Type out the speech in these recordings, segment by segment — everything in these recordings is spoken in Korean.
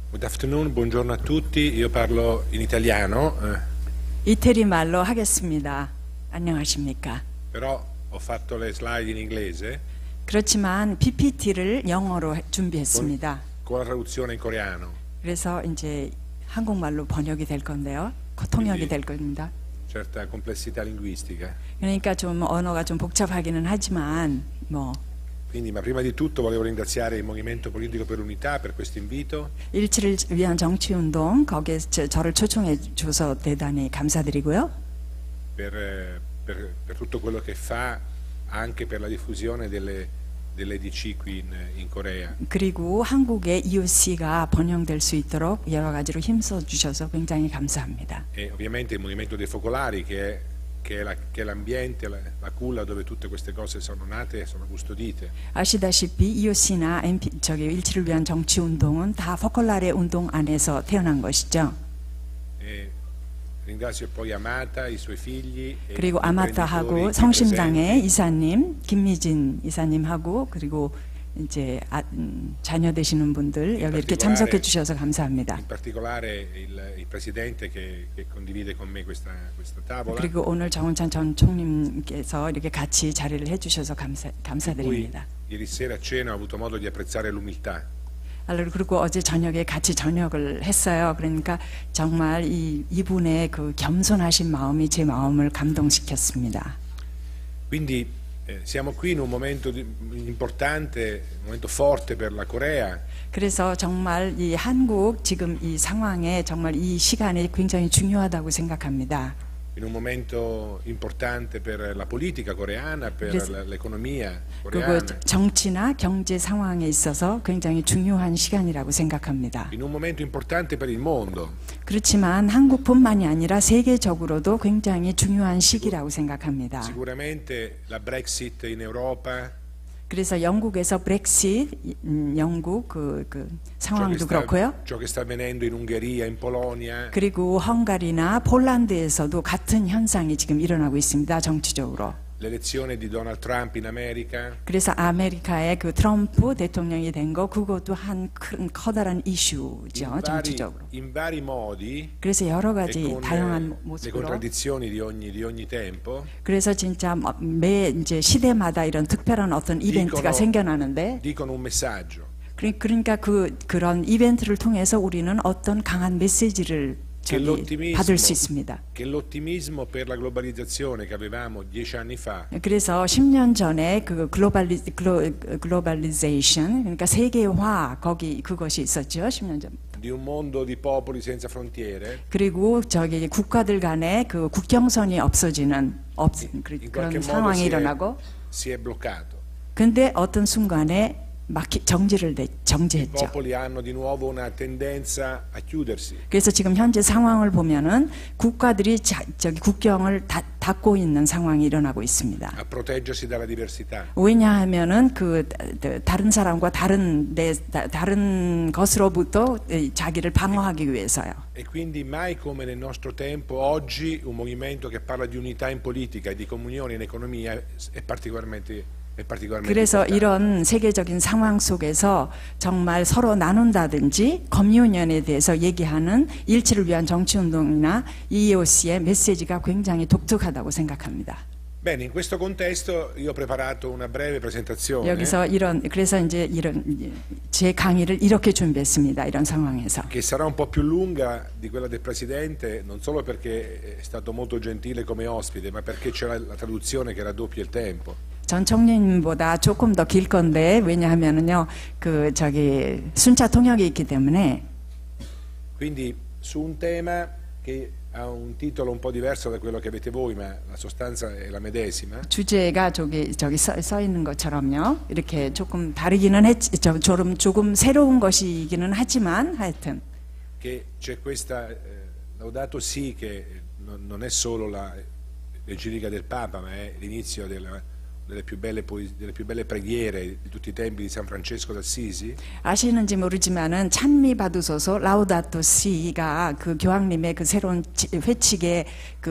Good afternoon, buongiorno a tutti. Io parlo in italiano, 이태리 말로 하겠습니다. 안녕하십니까? però ho fatto le slide in inglese 그렇지만 PPT를 영어로 준비했습니다. con la traduzione in coreano. 그래서 이제 한국말로 번역이 될 건데요. 통역이 될 겁니다. Certa complessità linguistica. 그러니까 좀 언어가 좀 복잡하기는 하지만 Quindi, ma prima di tutto volevo ringraziare il Movimento Politico per l'Unità per questo invito. 일치를 위한 정치운동 거기에 저를 초청해 줘서 대단히 감사드리고요. Per tutto quello che fa anche per la diffusione dell'EDC qui in Corea. 그리고 한국의 EOC가 번영될 수 있도록 여러 가지로 힘써 주셔서 굉장히 감사합니다. E ovviamente il Movimento dei Focolari che è l'ambiente, la culla dove tutte queste cose sono nate e sono custodite. 아시다시피 EOC나 일치를 위한 정치운동은 다 포컬라레 운동 안에서 태어난 것이죠. E ringrazio poi Amata, i suoi figli e 그리고 i 아마타하고 imprenditori 성심당의 presenti. 이사님, 김미진 이사님하고 그리고 이제 자녀 되시는 분들 여기 이렇게 참석해 주셔서 감사합니다. In particolare il Presidente che condivide con me questa tavola. 그리고 오늘 정운찬 전 총님께서 이렇게 같이 자리를 해주셔서 감사드립니다. Ieri sera a cena ho avuto modo di apprezzare l'umiltà. 그리고 어제 저녁에 같이 저녁을 했어요. 그러니까 정말 이분의 그 겸손하신 마음이 제 마음을 감동시켰습니다. Quindi siamo qui in un momento importante, un momento forte per la Corea. 그래서 정말 이 한국 지금 이 상황에 정말 이 시간이 굉장히 중요하다고 생각합니다. In un momento importante per la politica coreana, per l'economia 그리고 coreana. 정치나 경제 상황에 있어서 굉장히 중요한 시간이라고 생각합니다. In un momento importante per il mondo. 그렇지만 한국뿐만이 아니라 세계적으로도 굉장히 중요한 시기라고 생각합니다. Sicuramente la Brexit in Europa. 그래서 영국에서 브렉시트, 영국 그 상황도 그렇고요. Ciò che sta avvenendo in Ungheria, in Polonia. 그리고 헝가리나 폴란드에서도 같은 현상이 지금 일어나고 있습니다. 정치적으로. L'elezione di Donald Trump in America. 그래서 아메리카의 그 트럼프 대통령이 된 거 그것도 한 커다란 이슈죠. 정치적으로. In vari modi. 그래서 여러 가지 다양한 Le 모습으로. contraddizioni di ogni tempo. 그래서 진짜 매 이제 시대마다 이런 특별한 어떤 이벤트가 생겨나는데. Dicono un messaggio. 그러니까 그런 이벤트를 통해서 우리는 어떤 강한 메시지를 받을 수 있습니다. Che l'ottimismo per la globalizzazione che avevamo 10 anni fa. 그래서 10년 전에 그 글로벌리제이션 그러니까 세계화 그것이 있었죠. 10년 전. Di un mondo di popoli senza frontiere. 그리고 국가들 간의 그 국경선이 없어지는 그런 상황이 일어나고. Si è bloccato. 근데 어떤 순간에 정지했죠. popoli hanno di nuovo una tendenza a chiudersi. 그래서 지금 현재 상황을 보면은 국가들이 국경을 닫고 있는 상황이 일어나고 있습니다. A proteggersi dalla diversità. 왜냐하면은 다른 사람과 다른 것으로부터 자기를 방어하기 위해서요. E quindi mai come nel nostro tempo oggi un movimento che parla di unità in politica e di comunione in economia è particolarmente 그래서 importante. 이런 세계적인 상황 속에서 정말 서로 나눈다든지 커뮤니언에 대해서 얘기하는 일치를 위한 정치운동이나 EOC의 메시지가 굉장히 독특하다고 생각합니다. Bene, in questo contesto io ho preparato una breve presentazione. 여기서 그래서 이제 제 강의를 이렇게 준비했습니다. 이런 상황에서. Che sarà un po' più lunga di quella del Presidente, non solo perché è stato molto gentile come ospite, ma perché c'era la traduzione che raddoppia il tempo. 전 총리님보다 조금 더 길 건데 왜냐하면은요 순차 통역이 있기 때문에. Quindi su un tema che ha un titolo un po' diverso da quello che avete voi, ma la sostanza è la medesima. 주제가 저기 써 있는 것처럼요. 이렇게 조금 다르기는 조금 새로운 것이기는 하지만 하여튼. Che c'è questa Laudato Si che non è solo l'Egelica del Papa, ma è l'inizio delle più belle preghiere di tutti i tempi di San Francesco d'Assisi. 아시는지 모르지만은 찬미 받으소서 라우다토 시가 그 교황님의 그 새로운 회칙의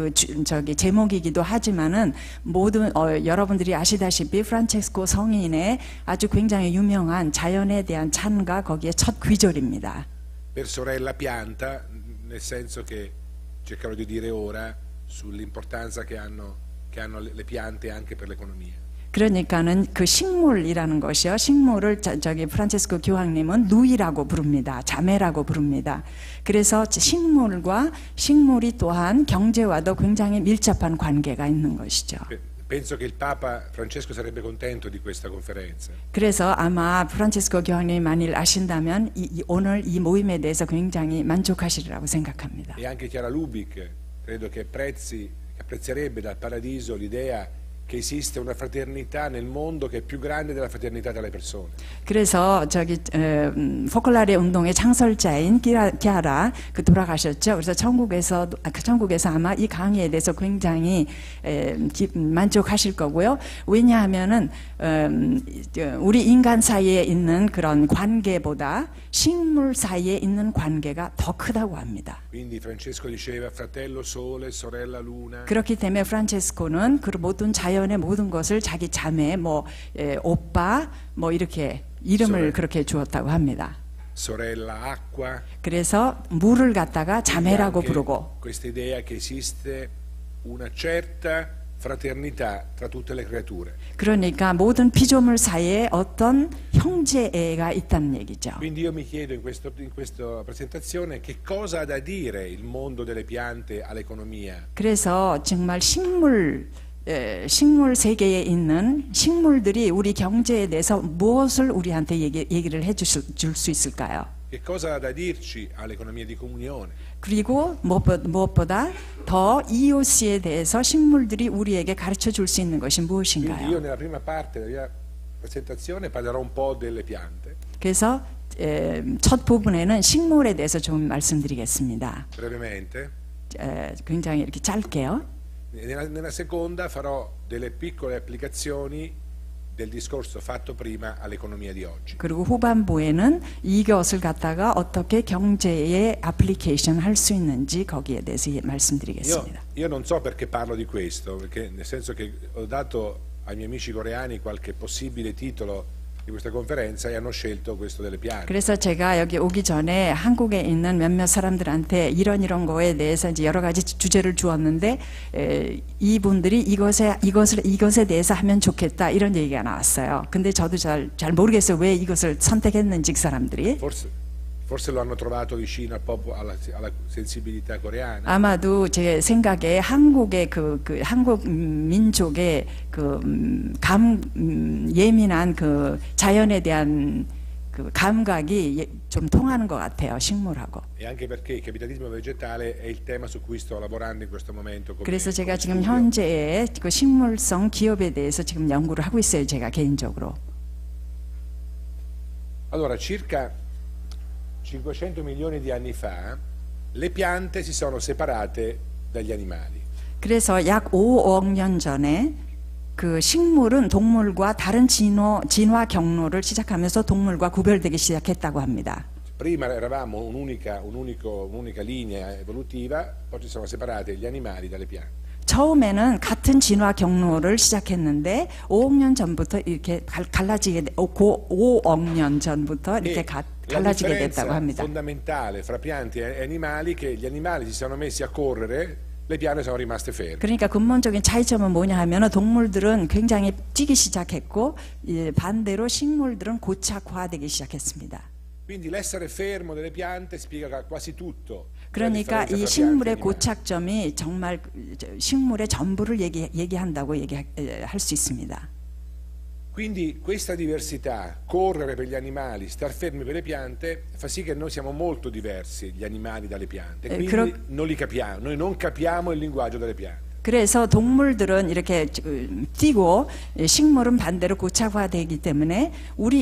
제목이기도 하지만은 모든 여러분들이 아시다시피 프란체스코 성인의 아주 굉장히 유명한 자연에 대한 찬가 거기에 첫 귀절입니다. per sorella pianta, nel senso che cercherò di dire ora sull'importanza che hanno le piante anche per l'economia. 그러니까는 그 식물이라는 것이요. 식물을 저기 프란체스코 교황님은 누이라고 부릅니다. 자매라고 부릅니다. 그래서 식물과 식물이 또한 경제와도 굉장히 밀접한 관계가 있는 것이죠. Penso che il Papa Francesco sarebbe contento di questa conferenza. 그래서 아마 프란체스코 교황님이 만일 아신다면 오늘 이 모임에 대해서 굉장히 만족하시리라고 생각합니다. E anche Chiara Lubick credo che apprezzerebbe dal paradiso l'idea che esiste una fraternità nel mondo che è più grande della fraternità tra le persone. 그래서 저기 포컬라레 운동의 창설자인 키아라 그 돌아가셨죠. 그래서 천국에서 아마 이 강의에 대해서 굉장히 만족하실 거고요. 왜냐하면은 우리 인간 사이에 있는 그런 관계보다 식물 사이에 있는 관계가 더 크다고 합니다. Quindi Francesco diceva fratello sole, sorella luna. 그렇기 때문에 프란체스코는 그 모든 자연의 모든 것을 자기 자매, 오빠, 이렇게 이름을 그렇게 주었다고 합니다. Sorella acqua. 그래서 물을 갖다가 자매라고 부르고. Questa idea che esiste una certa fraternità tra tutte le creature. 그러니까 모든 피조물 사이에 어떤 형제애가 있다는 얘기죠. Quindi io mi chiedo in questa presentazione che cosa ha da dire il mondo delle piante all'economia. 그래서 정말 식물 세계에 있는 식물들이 우리 경제에 대해서 무엇을 우리한테 얘기를 해줄 수 있을까요? Che cosa ha da dirci all'economia di comunione? 그리고 무엇보다 더 EOC에 대해서 식물들이 우리에게 가르쳐 줄 수 있는 것이 Quindi 무엇인가요? io nella prima parte della mia presentazione parlerò un po' delle piante. 그래서 첫 부분에는 식물에 대해서 좀 말씀드리겠습니다. Brevemente. 굉장히 이렇게 짧게요. Nella seconda farò delle piccole applicazioni del discorso fatto prima all'economia di oggi. 그리고 후반부에는 이것을 갖다가 어떻게 경제에 애플리케이션 할 수 있는지 거기에 대해서 말씀드리겠습니다. Io non so perché parlo di questo, perché nel senso che ho dato ai miei amici coreani qualche possibile titolo di questa conferenza e hanno scelto questo delle piante. 그래서 제가 여기 오기 전에 한국에 있는 몇몇 사람들한테 이런 거에 대해서 이제 여러 가지 주제를 주었는데 이분들이 이것에 대해서 하면 좋겠다 이런 얘기가 나왔어요. 근데 저도 잘 모르겠어요. 왜 이것을 선택했는지 그 사람들이. Forse lo hanno trovato vicino alla sensibilità coreana. 아마도 제 생각에 한국의 한국 민족의 예민한 자연에 대한 감각이 좀 통하는 것 같아요, 식물하고. E anche perché il capitalismo vegetale è il tema su cui sto lavorando in questo momento. 그래서 제가 지금 현재의 그 식물성 기업에 대해서 지금 연구를 하고 있어요, 제가 개인적으로. Allora, circa 500 milioni di anni fa le piante si sono separate dagli animali. 그래서 약 5억 년 전에 그 식물은 동물과 다른 진화 경로를 시작하면서 동물과 구별되기 시작했다고 합니다. Prima eravamo un'unica linea evolutiva, poi si sono separate gli animali dalle piante. 처음에는 같은 진화 경로를 시작했는데 5억 년 전부터 이렇게 갈라지게 5억 년 전부터 이렇게 갈라지게 됐다고 합니다. fondamentale fra piante e animali che gli animali si sono messi a correre, le piante sono rimaste ferme. 그러니까 근본적인 차이점은 뭐냐 하면 동물들은 굉장히 뛰기 시작했고 반대로 식물들은 고착화되기 시작했습니다. Quindi l'essere fermo delle piante spiega quasi tutto. 그러니까 이 식물의 고착점이 정말 식물의 전부를 얘기한다고 할 수 있습니다. Quindi questa diversità, correre per gli animali, star fermi per le piante, fa sì che noi siamo molto diversi, gli animali dalle piante. Quindi non li capiamo, noi non capiamo il linguaggio delle piante. 그래서 동물들은 이렇게 뛰고 식물은 반대로 고착화되기 때문에 우리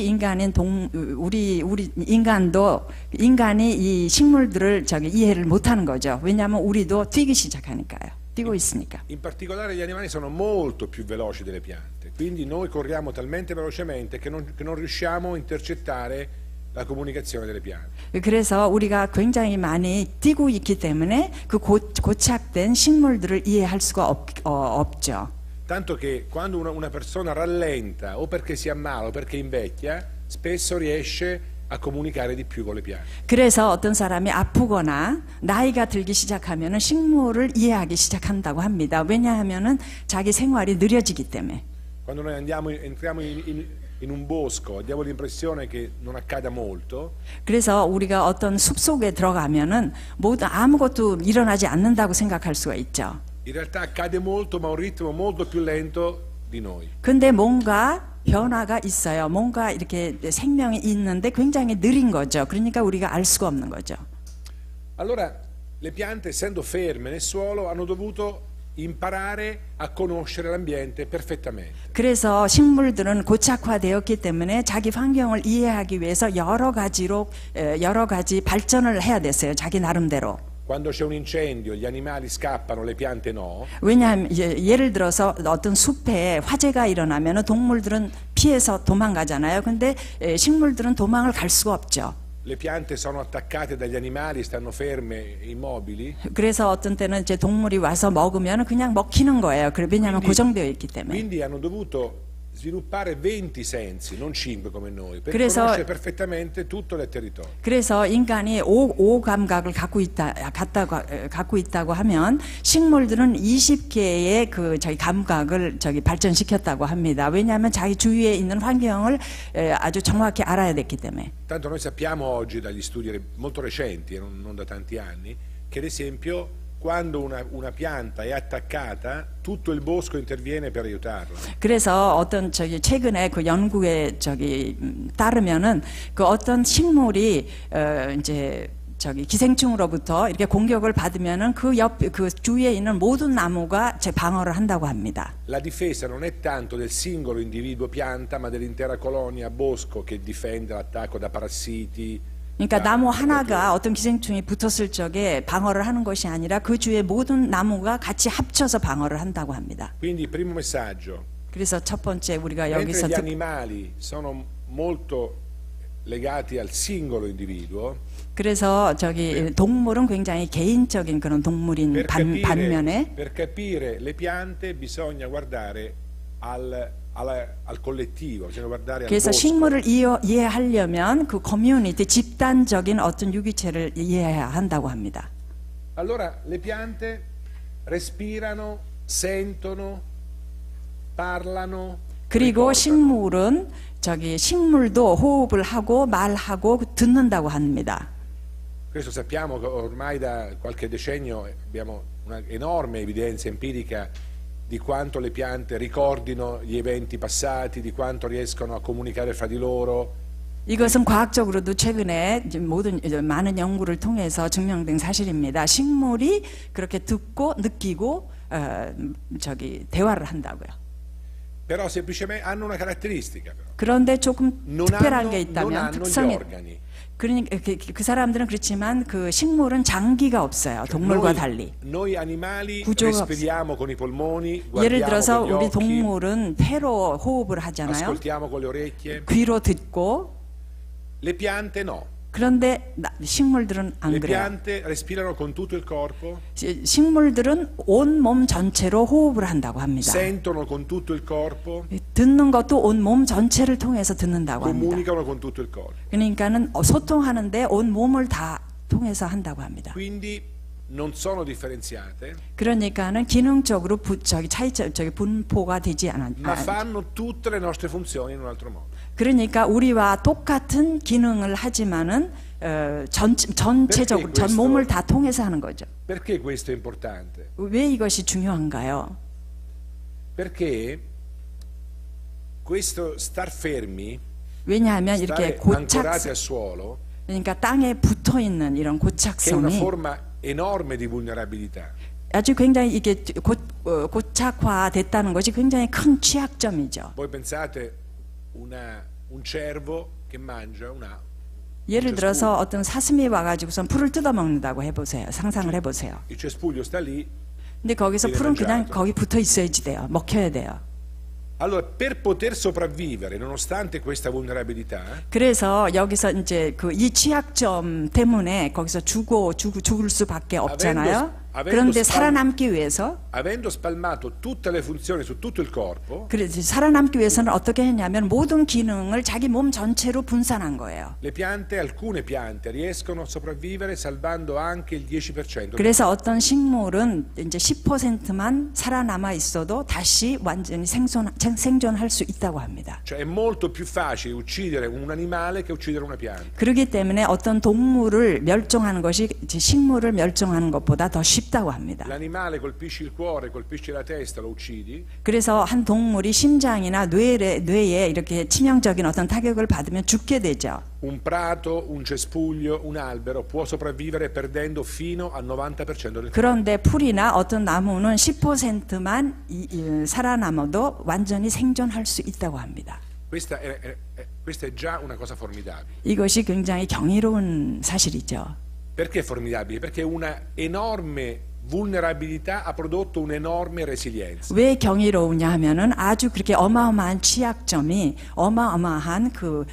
인간이 이 식물들을 이해를 못하는 거죠. 왜냐하면 우리도 뛰기 시작하니까요. 뛰고 있으니까. In particolare gli animali sono molto più veloci delle piante, quindi noi corriamo talmente velocemente che non riusciamo a intercettare la comunicazione delle piante. 그래서 우리가 굉장히 많이 뛰고 있기 때문에 그 고착된 식물들을 이해할 수가 없죠. Tanto che quando una persona rallenta o perché si ammala o perché invecchia, spesso riesce a comunicare di più con le piante. 그래서 어떤 사람이 아프거나 나이가 들기 시작하면은 식물을 이해하기 시작한다고 합니다. 왜냐하면은 자기 생활이 느려지기 때문에. Quando noi entriamo in un bosco, diamo l'impressione che non accada molto. 그래서 우리가 어떤 숲 속에 들어가면은 아무것도 일어나지 않는다고 생각할 수가 있죠. In realtà accade molto, ma a un ritmo molto più lento di noi. 근데 뭔가 변화가 있어요. 뭔가 이렇게 생명이 있는데 굉장히 느린 거죠. 그러니까 우리가 알 수가 없는 거죠. Allora, le piante, essendo ferme nel suolo, hanno dovuto imparare a conoscere l'ambiente perfettamente. 그래서 식물들은 고착화되었기 때문에 자기 환경을 이해하기 위해서 여러 가지 발전을 해야 됐어요. 자기 나름대로. Quando c'è un incendio, gli animali scappano, le piante no. 왜냐하면 예를 들어서 어떤 숲에 화재가 일어나면 동물들은 피해서 도망가잖아요. 근데 식물들은 도망을 갈 수가 없죠. Le piante sono attaccate dagli animali, stanno ferme, immobili. 그래서 어떤 때는 이제 동물이 와서 먹으면 그냥 먹히는 거예요. 왜냐하면 고정되어 있기 때문에. Quindi hanno dovuto sviluppare 20 sensi, non 5 come noi, per conoscere perfettamente tutto il territorio. 그래서 인간이 5 감각을 갖고 있다고 하면 식물들은 20개의 저기 감각을 발전시켰다고 합니다. 왜냐하면 자기 주위에 있는 환경을 아주 정확히 알아야 됐기 때문에. Tanto noi sappiamo oggi dagli studi molto recenti, non da tanti anni, che ad esempio quando una pianta è attaccata, tutto il bosco interviene per aiutarla. 그래서 어떤 최근에 그 연구에 따르면은 그 어떤 식물이 이제 기생충으로부터 이렇게 공격을 받으면은 그 주위에 있는 모든 나무가 방어를 한다고 합니다. La difesa non è tanto del singolo individuo pianta, ma dell'intera colonia bosco che difende l'attacco da parassiti. 그러니까 나무 하나가 어떤 기생충이 붙었을 적에 방어를 하는 것이 아니라 그 주위의 모든 나무가 같이 합쳐서 방어를 한다고 합니다. Quindi primo messaggio. 그래서 첫 번째 우리가 Mentre 여기서 gli animali sono molto legati al singolo individuo. 그래서 동물은 굉장히 개인적인 그런 동물인 반면에 per capire le piante bisogna guardare al collettivo, bisogna guardare al 그래서 bosco. 식물을 이해하려면 그 커뮤니티, 집단적인 어떤 유기체를 이해해야 한다고 합니다. Allora le piante respirano, sentono, parlano. 그리고 ricordano. 식물도 호흡을 하고 말하고 듣는다고 합니다. Questo sappiamo che ormai da qualche decennio abbiamo una enorme evidenza empirica di quanto le piante ricordino gli eventi passati, di quanto riescono a comunicare fra di loro. 이것은 과학적으로도 최근에 많은 연구를 통해서 증명된 사실입니다. 식물이 그렇게 듣고 느끼고 대화를 한다고요. Però semplicemente hanno una caratteristica. Però. 그런데 조금 특별한 게 non 있다면 hanno 특성이. gli organi. 그러니까 그 사람들은 그렇지만 그 식물은 장기가 없어요. 동물과 달리. Noi animali 구조가 respiriamo con i polmoni, 예를 guardiamo 들어서 con gli 우리 occhi, 동물은 폐로 호흡을 하잖아요. ascoltiamo con le orecchie. 귀로 듣고. Le piante no. 그런데 식물들은 안 Le 그래요. piante respirano con tutto il corpo. 식물들은 온 몸 전체로 호흡을 한다고 합니다. Sentono con tutto il corpo. 듣는 것도 온 몸 전체를 통해서 듣는다고 합니다. Comunicano con tutto il corpo. 그러니까는 소통하는데 온 몸을 다 통해서 한다고 합니다. Quindi non sono differenziate. 그러니까는 기능적으로 분포가 되지 Ma fanno tutte le nostre funzioni in un altro modo. 그러니까 우리와 똑같은 기능을 하지만은 전체적으로 전 몸을 다 통해서 하는 거죠. Perché questo è importante? 왜 이것이 중요한가요? Perché questo star fermi, 왜냐하면 이렇게 stare ancorati al suolo, 그러니까 땅에 붙어 있는 이런 che è una 고착성이 forma enorme di vulnerabilità. 아주 굉장히 이게 고착화됐다는 것이 굉장히 큰 취약점이죠. Voi pensate un cervo che mangia 예를 들어서 어떤 사슴이 와가지고선 풀을 뜯어먹는다고 해보세요. 상상을 해보세요. il cespuglio sta lì. 근데 거기서 풀은 그냥 거기 붙어 있어야지 돼요. 먹혀야 돼요. Allora, per poter sopravvivere, nonostante questa vulnerabilità, 그래서 여기서 이제 이 취약점 때문에 거기서 죽을 수밖에 없잖아요. 그런데 살아남기 위해서 avendo spalmato tutte le funzioni su tutto il corpo, 그래서 살아남기 위해서는 어떻게 했냐면 모든 기능을 자기 몸 전체로 분산한 거예요. alcune piante riescono a sopravvivere salvando anche il 10%. 그래서 어떤 식물은 이제 10%만 살아남아 있어도 다시 완전히 생존할 수 있다고 합니다. Cioè è molto più facile uccidere un animale che uccidere una pianta. 그렇기 때문에 어떤 동물을 멸종하는 것이 식물을 멸종하는 것보다 더 쉽다고 합니다. L'animale colpisci il cuore, colpisci la testa, lo uccidi. 그래서 한 동물이 심장이나 뇌에 이렇게 치명적인 어떤 타격을 받으면 죽게 되죠. Un prato, un cespuglio, un albero può sopravvivere perdendo fino al 90% del 그런데 풀이나 어떤 나무는 10%만 살아남아도 완전히 생존할 수 있다고 합니다. Questa è già una cosa formidabile. 이것이 굉장히 경이로운 사실이죠. Perché formidabile? Perché una enorme vulnerabilità ha prodotto un'enorme resilienza. 왜 경이로우냐 하면은 아주 그렇게 어마어마한 취약점이 어마어마한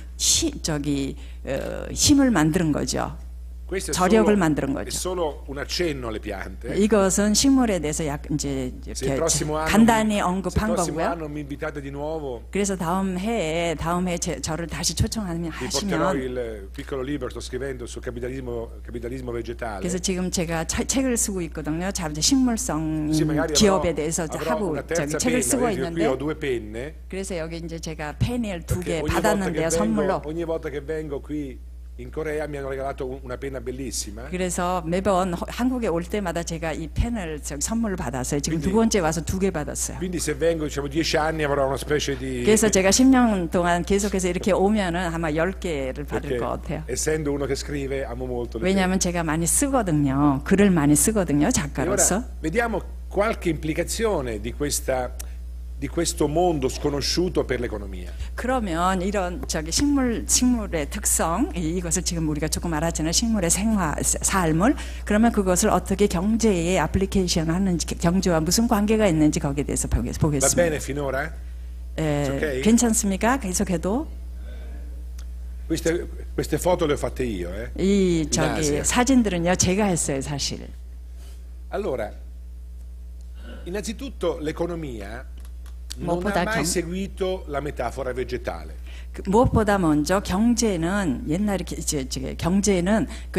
힘을 만드는 거죠. 저력을 만드는 거죠. È solo un accenno alle piante. 이것은 식물에 대해서 이제 이렇게 간단히 언급한 거고요. anno mi invitate di nuovo. 그래서 다음 해에 저를 다시 초청하면 porterò il piccolo libro sto scrivendo sul capitalismo vegetale. 그래서 지금 제가 책을 쓰고 있거든요. 식물성 기업에 대해서 하고 책을 쓰고 있는데. 그래서 여기 이제 제가 페니를 2개 받았는데요, 선물로. Ogni volta che vengo qui in Corea mi hanno regalato una penna bellissima. 그래서 매번 한국에 올 때마다 제가 이 펜을 선물을 받았어요. 지금 두 번째 와서 2개 받았어요. Quindi se vengo diciamo 10 anni avrò una specie di. 그래서 제가 10년 동안 계속해서 이렇게 오면은 아마 10개를 받을 것 같아요. Essendo uno che scrive amo molto. 왜냐하면 제가 많이 쓰거든요. 글을 많이 쓰거든요, 작가로서. Ora, vediamo qualche implicazione di questo mondo sconosciuto per l'economia. 그러면 이런 식물의 특성, 이것을 지금 우리가 조금 알았잖아요. 식물의 삶을. 그러면 그것을 어떻게 경제에 애플리케이션 하는지, 경제와 무슨 관계가 있는지 거기에 대해서 보겠습니다. Va bene finora? Okay? 괜찮습니까? 계속해도. Queste foto le ho fatte io, 이 사진들은요, 제가 했어요, 사실. Allora, innanzitutto l'economia non ha mai seguito la metafora vegetale. 무엇보다 먼저 경제는 옛날에 경제는 그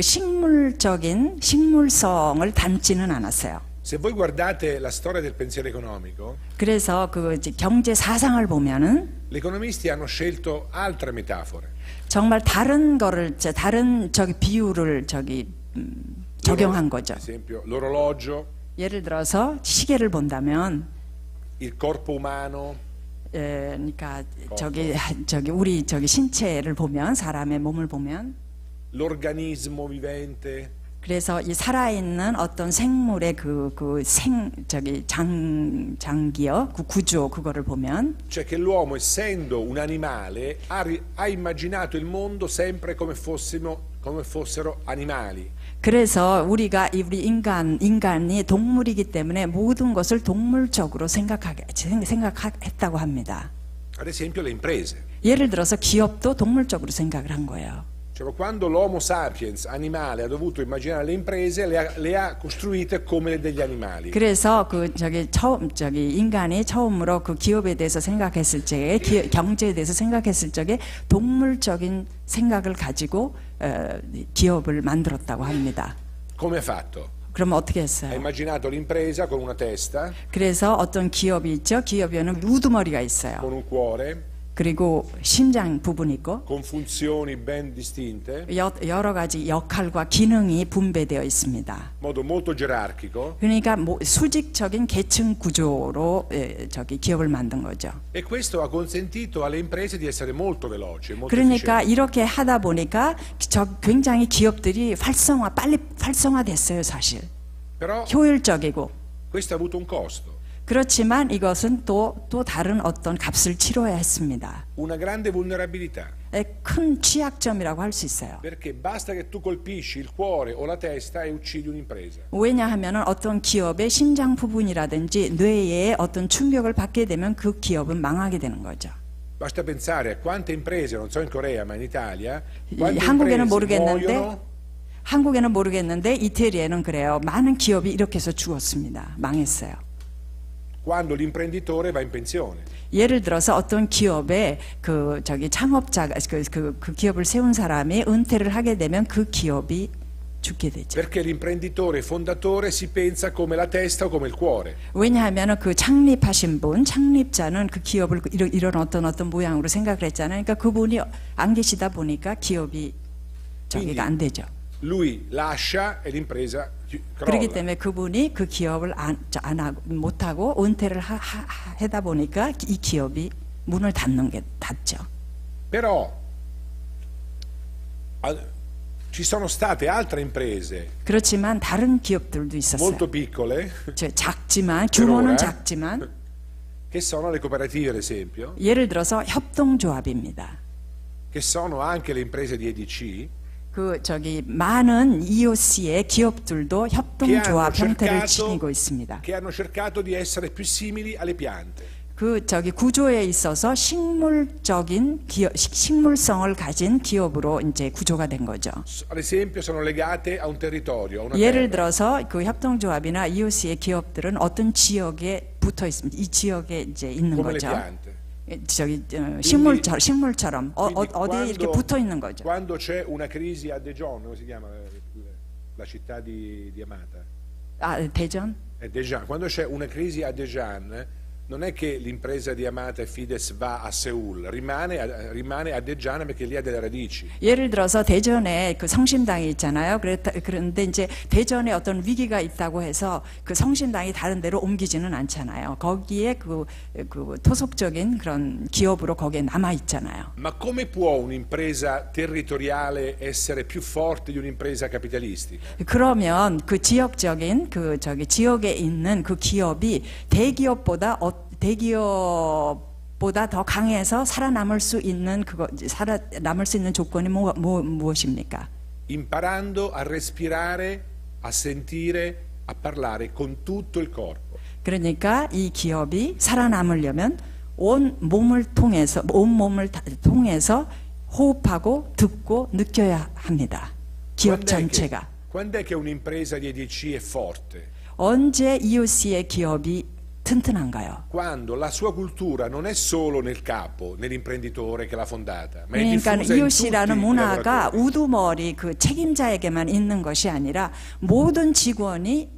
식물성을 닮지는 않았어요. Se voi guardate la storia del pensiero economico, 그래서 그 경제 사상을 보면은 gli economisti hanno scelto altre metafore. 정말 다른 비유를 적용한 거죠. Ad esempio, l'orologio. 예를 들어서 시계를 본다면 il corpo umano. 그러니까 우리 신체를 보면 사람의 몸을 보면 l'organismo vivente. 그래서 이 살아있는 어떤 생물의 장기요, 그 구조 그거를 보면 cioè che l'uomo essendo un animale ha immaginato il mondo sempre come fossero animali. 그래서 우리 인간이 동물이기 때문에 모든 것을 동물적으로 생각했다고 합니다. Ad esempio le imprese. 예를 들어서 기업도 동물적으로 생각을 한 거예요. Cioè, quando l'Homo sapiens animale ha dovuto immaginare le imprese, le ha costruite come degli animali. 그래서 인간이 처음으로 그 기업에 대해서 생각했을 적에 경제에 대해서 생각했을 적에 동물적인 생각을 가지고 기업을 만들었다고 합니다. Come ha fatto? 그러면 어떻게 했어요? Ha immaginato l'impresa con una testa. 그래서 어떤 기업이 있죠. 기업에는 우두머리가 있어요. Con un cuore. 그리고 심장 부분이 있고 con funzioni ben distinte. 여러 가지 역할과 기능이 분배되어 있습니다. modo molto gerarchico. 그러니까 수직적인 계층 구조로 기업을 만든 거죠. E questo ha consentito alle imprese di essere molto veloci, molto 그러니까 efficienti. 이렇게 하다 보니까 굉장히 기업들이 빨리 활성화됐어요, 사실. Però 효율적이고. questo ha avuto un costo. 그렇지만 이것은 또 다른 어떤 값을 치러야 했습니다. Una grande vulnerabilità. 큰 취약점이라고 할 수 있어요. Perché basta che tu colpisci il cuore o la testa e uccidi un'impresa. 왜냐하면 어떤 기업의 심장 부분이라든지 뇌에 어떤 충격을 받게 되면 그 기업은 망하게 되는 거죠. Basta pensare a quante imprese, non so in Corea ma in Italia, 한국에는 모르겠는데 muoiono 한국에는 모르겠는데 이태리에는 그래요. 많은 기업이 이렇게 해서 죽었습니다. 망했어요. Quando l'imprenditore va in pensione. 예를 들어서 어떤 기업에 창업자가 그 기업을 세운 사람이 은퇴를 하게 되면 그 기업이 죽게 되죠. Perché l'imprenditore fondatore si pensa come la testa o come il cuore. 왜냐하면 그 창립하신 분, 창립자는 그 기업을 이런 어떤 모양으로 생각을 했잖아요. 그러니까 그분이 안 계시다 보니까 기업이 저기가 안 되죠. Lui lascia e l'impresa 그렇기 crolla. 때문에 그분이 그 기업을 못하고 은퇴를 하다 보니까 이 기업이 문을 닫죠. Però ci sono state altre imprese 그렇지만 다른 기업들도 있었어요. molto piccole 작지만 규모는 ora. 작지만 che sono le cooperative ad esempio, 예를 들어서 협동조합입니다. che sono anche le imprese di EDC, 많은 EOC의 기업들도 협동조합 che hanno 형태를 cercato- 지니고 있습니다. che hanno cercato di essere più simili alle piante. 구조에 있어서 식물성을 가진 기업으로 이제 구조가 된 거죠. Ad esempio sono legate a un territorio, a una 예를 terra. 들어서 그 협동조합이나 EOC의 기업들은 어떤 지역에 붙어 있습니다. 이 지역에 이제 있는 come le 거죠. piante. 식물처럼 Quindi 어디에 이렇게 붙어 있는 거죠. Quando c'è una crisi a Dijon, come si chiama la città di Amata? 대전? Dijon. Quando c'è una crisi a Dijon, non è che l'impresa di Amata e Fides va a Seul, rimane a Dijon perché lì ha delle radici. 예를 들어서 대전에 그 성심당이 있잖아요. 그런데 이제 대전에 어떤 위기가 있다고 해서 그 성심당이 다른 데로 옮기지는 않잖아요. 거기에 그 토속적인 그런 기업으로 거기에 남아 있잖아요. Ma come può un'impresa territoriale essere più forte di un'impresa capitalistica? 그러면 그 지역적인 지역에 있는 그 기업이 대기업보다 더 강해서 살아남을 수 있는 조건이 무엇입니까? Imparando a respirare, a sentire, a parlare con tutto il corpo. 그러니까 이 기업이 살아남으려면 온 몸을 통해서 호흡하고 듣고 느껴야 합니다. 기업 전체가. Quando è che un'impresa di EDC è forte? 언제 EOC의 기업이 튼튼한가요? Quando la sua cultura non è solo nel capo, nell'imprenditore che l'ha fondata, ma è 그러니까 diffusa in tutti EOC라는 i 문화가 lavoratori. 우두머리 그 책임자에게만 있는 것이 아니라 모든 직원이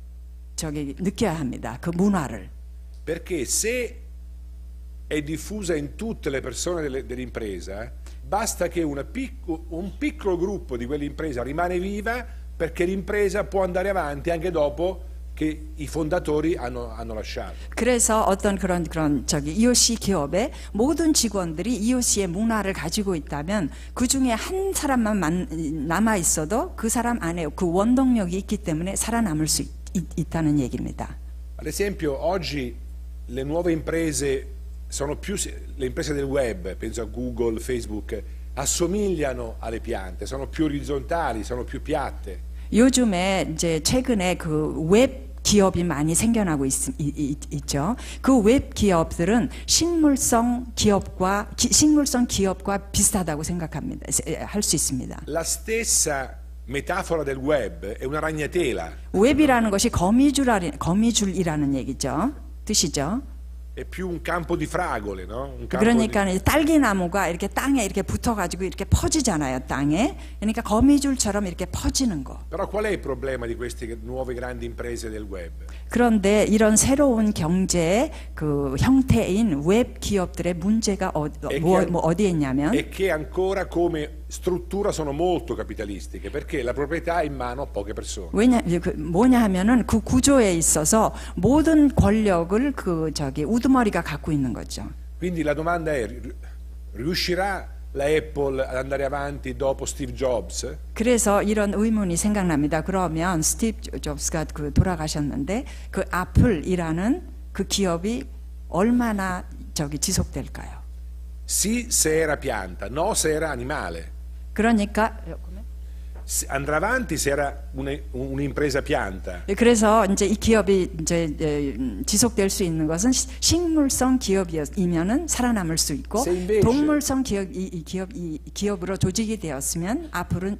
느껴야 합니다. 그 문화를. Perché se è diffusa in tutte le persone dell'impresa, basta che un piccolo gruppo di quell'impresa rimane viva perché l'impresa può andare avanti anche dopo che i fondatori hanno lasciato. 그래서 어떤 그런 EOC 기업의 모든 직원들이 EOC의 문화를 가지고 있다면 그 중에 한 사람만 남아 있어도 그 사람 안에 그 원동력이 있기 때문에 살아남을 수 있다는 얘기입니다. Ad esempio, oggi le nuove imprese sono le imprese del web, penso a Google, Facebook, assomigliano alle piante, sono più orizzontali, sono più piatte. 요즘에 이제 최근에 그 웹 기업이 많이 생겨나고 있죠. 그 웹 기업들은 식물성 기업과 비슷하다고 생각합니다. 할 수 있습니다. La stessa metafora del web è una ragnatela. 웹이라는 것이 거미줄이라는 얘기죠. 뜻이죠. È più un campo di fragole, no? Un campo 그러니까 딸기나무가 이렇게 땅에 이렇게 붙어가지고 이렇게 퍼지잖아요, 땅에. 그러니까 거미줄처럼 이렇게 퍼지는 거. Però qual è il problema di queste nuove grandi imprese del web? 그런데 이런 새로운 경제의 그 형태인 웹 기업들의 문제가 어디에 있냐면 È che ancora come struttura sono molto capitalistiche perché la proprietà è in mano a poche persone. 뭐냐 하면은 그 구조에 있어서 모든 권력을 우두머리가 갖고 있는 거죠. Quindi la domanda è: riuscirà la Apple ad andare avanti dopo Steve Jobs? 그래서 이런 의문이 생각납니다. 그러면 스티브 잡스가 돌아가셨는데 그 애플이라는 그 기업이 얼마나 지속될까요? Sì, se era pianta, no se era animale. 그러니까 Andrà avanti se era un'impresa pianta. 그래서 이제 이 기업이 이제 지속될 수 있는 것은 식물성 기업이면은 살아남을 수 있고 Se invece- 동물성 기업으로 조직이 되었으면 앞으로는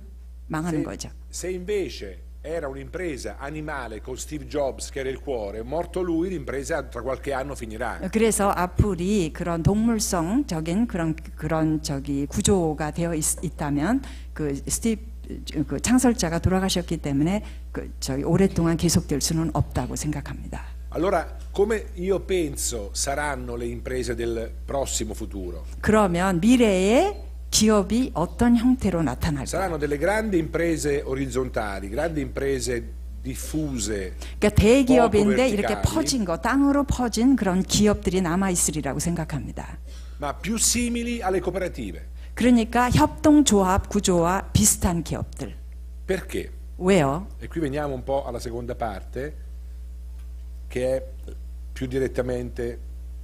망하는 거죠. Se invece era un'impresa animale con Steve Jobs che era il cuore, morto lui l'impresa tra qualche anno finirà. 그래서 애플이 그런 동물성적인 그런 저기 구조가 되어 있다면 그 그 창설자가 돌아가셨기 때문에 그 저기 오랫동안 계속될 수는 없다고 생각합니다. Allora, come io penso saranno le imprese del prossimo futuro? 그러면 미래의 기업이 어떤 형태로 나타날까요? Saranno delle grandi imprese orizzontali, grandi imprese diffuse. 그러니까 대기업인데 poco 이렇게 verticali, 퍼진 거, 땅으로 퍼진 그런 기업들이 남아 있으리라고 생각합니다. ma più simili alle cooperative. 그러니까 협동조합 구조와 비슷한 기업들. Perché? 왜요? E qui veniamo un po' alla seconda parte, che è più direttamente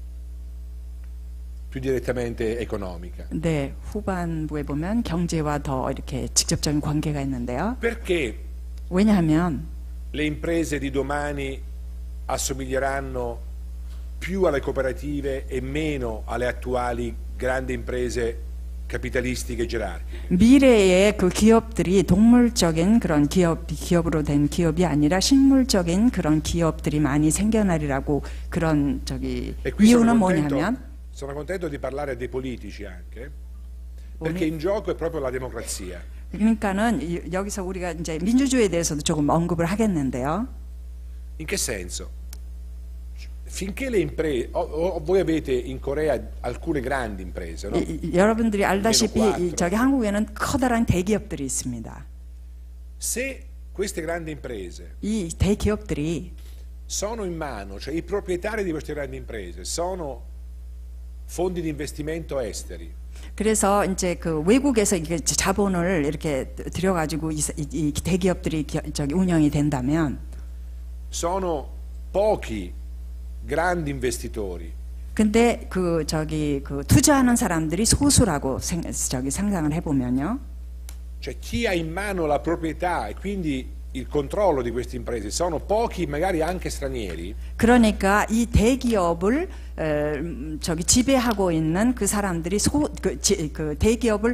economica. 네, 후반부에 보면 경제와 더 이렇게 직접적인 관계가 있는데요. Perché 왜냐하면 le imprese di domani assomiglieranno più alle cooperative e meno alle attuali grandi imprese capitalistiche gerarchiche? 미래의 그 기업들이 동물적인 그런 기업으로 된 기업이 아니라 식물적인 그런 기업들이 많이 생겨나리라고 그런 저기 E qui 이유는 뭐냐면 sono contento di parlare dei politici anche, perché in gioco è proprio la democrazia. 그러니까는 여기서 우리가 이제 민주주의에 대해서도 조금 언급을 하겠는데요. In che senso? Finché le imprese, voi avete in Corea alcune grandi imprese, no? 여러분들이 알다시피 quattro. 저기 한국에는 커다란 대기업들이 있습니다. Se queste grandi imprese 이 대기업들이 sono in mano, cioè i proprietari di queste grandi imprese sono fondi di investimento esteri, 그래서 이제 그 외국에서 이게 자본을 이렇게 들여가지고 이 대기업들이 저기 운영이 된다면 sono pochi grandi investitori. 근데 그 저기 그 투자하는 사람들이 소수라고 상상을 해보면요. Cioè chi ha in mano la proprietà e quindi il controllo di queste imprese sono pochi, magari anche stranieri. 그러니까 이 대기업을 저기 지배하고 있는 그 사람들이 그 대기업을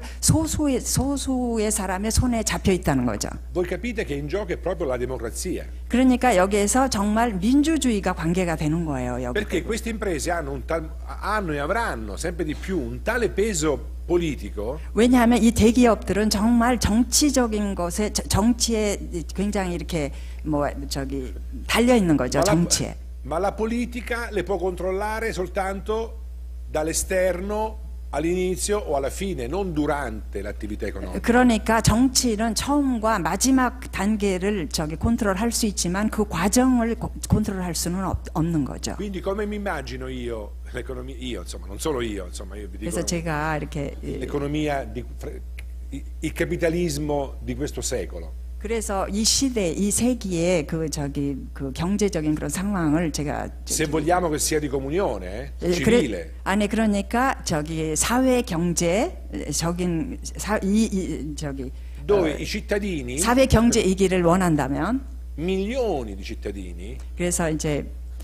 소수의 사람의 손에 잡혀 있다는 거죠. Voi capite che in gioco è proprio la democrazia. 그러니까 여기에서 정말 민주주의가 관계가 되는 거예요. 여기. Perché queste imprese hanno e avranno sempre di più un tale peso politico. 왜냐하면 이 대기업들은 정말 정치적인 것에 정치에 굉장히 이렇게 뭐 저기 달려 있는 거죠. 정치에. Ma la politica le può controllare soltanto dall'esterno all'inizio o alla fine, non durante l'attività economica. 그러니까 정치는 처음과 마지막 단계를 저기 컨트롤할 수 있지만 그 과정을 컨트롤할 수는 없는 거죠. Quindi come mi immagino io l'economia, io insomma, non solo io, insomma, io vi dico 그래서 제가 이렇게 l'economia il capitalismo di questo secolo. 그래서 이 시대, 이 세기의 그 저기 그 경제적인 그런 상황을 제가 Se vogliamo che sia di comunione, civile. 아니 그러니까 저기 사회 경제적인 저기 dove i cittadini, 사회 경제이기를 원한다면 milioni di cittadini, 그래서 이제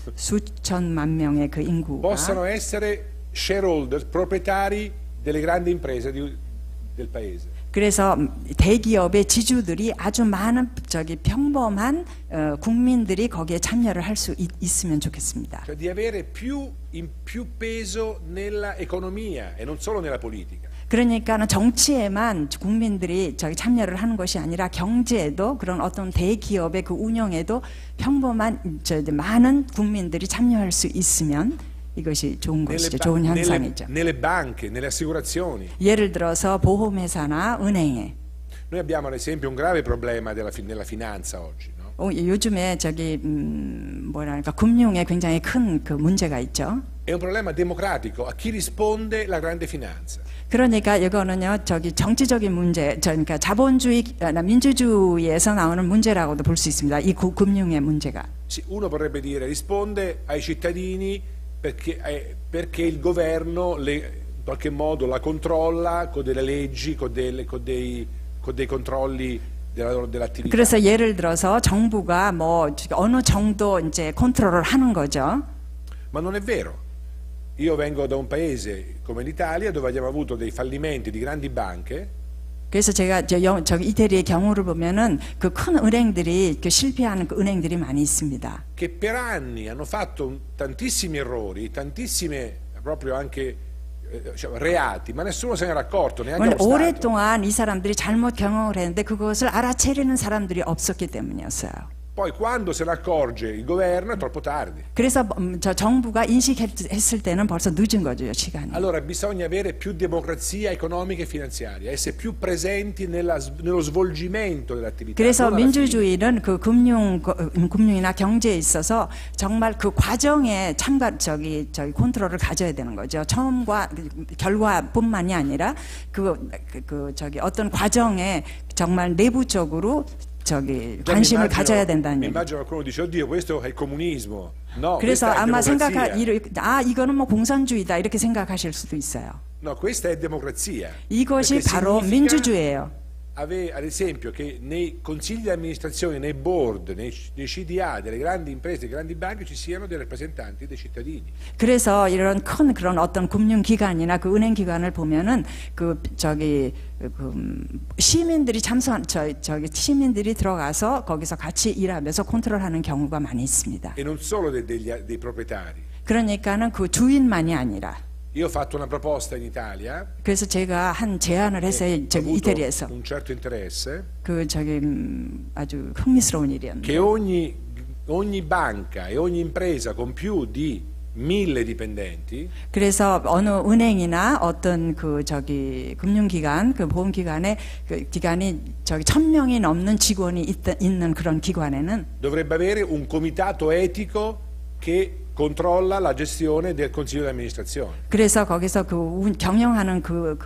수천만 명의 그 인구가 possano essere shareholder, proprietari delle grandi imprese del paese. 그래서 대기업의 지주들이 아주 많은 저기 평범한 국민들이 거기에 참여를 할 수 있으면 좋겠습니다. Cioè di avere più peso nella economia e non solo nella politica. 그러니까는 정치에만 국민들이 저기 참여를 하는 것이 아니라 경제에도 그런 어떤 대기업의 그 운영에도 평범한 많은 국민들이 참여할 수 있으면 이것이 좋은 것이죠. 좋은 현상이죠. Nelle banche, nelle assicurazioni. 예를 들어서 보험회사나 은행에. Noi abbiamo ad esempio un grave problema nella finanza oggi, no? 요즘에 저기 뭐랄까 금융에 굉장히 큰 그 문제가 있죠. È un problema democratico. A chi risponde la grande finanza? 그러니까 이거는요, 저기 정치적인 문제, 그러니까 자본주의, 민주주의에서 나오는 문제라고도 볼 수 있습니다. 이 금융의 문제가. Uno vorrebbe dire risponde ai cittadini perché il governo in qualche modo la controlla con delle leggi, con dei controlli dell'attività. 그래서 예를 들어서 정부가 뭐 어느 정도 이제 컨트롤을 하는 거죠. Ma non è vero. Io vengo da un paese come l'Italia dove abbiamo avuto dei fallimenti di grandi banche. 그래서 제가 저기 이태리의 경우를 보면은 그 큰 은행들이 그 실패하는 그 은행들이 많이 있습니다. che per anni hanno fatto tantissimi errori, tantissime proprio anche reati, ma nessuno se n'era accorto, neanche lo Stato. 오랫동안 이 사람들이 잘못 경영을 했는데 그것을 알아채리는 사람들이 없었기 때문이었어요. Poi quando se ne accorge il governo è troppo tardi. 그래서 저 정부가 인식했을 때는 벌써 늦은 거죠, 시간이. Allora bisogna avere più democrazia economica e finanziaria, essere più presenti nello svolgimento dell'attività. 그래서 민주주의는 그 금융이나 경제에 있어서 정말 그 과정에 저기 컨트롤을 가져야 되는 거죠. 처음과 결과뿐만이 아니라 저기 어떤 과정에 정말 내부적으로 저기 관심을 가져야 된다는 얘기. Immagino qualcuno dice, oddio, questo è il comunismo. No, 그래서 아마 democrazia. 이거는 뭐 공산주의다 이렇게 생각하실 수도 있어요. No, questa è democrazia. 이것이 바로 민주주의예요. Ad esempio che nei consigli di amministrazione, nei board, nei CDA delle grandi imprese, delle grandi banche ci siano dei rappresentanti dei cittadini. 그래서 이런 큰 그런 어떤 금융기관이나 그 은행기관을 보면은 시민들이 시민들이 들어가서 거기서 같이 일하면서 컨트롤하는 경우가 많이 있습니다. E non solo dei proprietari. 그러니까는 그 주인만이 아니라. Io ho fatto una proposta in Italia. 그래서 제가 한 제안을 했어요. 저기 이태리에서. Un certo interesse. 아주 흥미스러운 일이었는데. Che ogni banca e ogni impresa con più di 1000 dipendenti. 그래서 어느 은행이나 어떤 금융기관, 보험기관에 기관이 1000명이 넘는 직원이 있는 그런 기관에는 dovrebbe avere un comitato etico che controlla la gestione del consiglio di amministrazione. 그래서 거기서 경영하는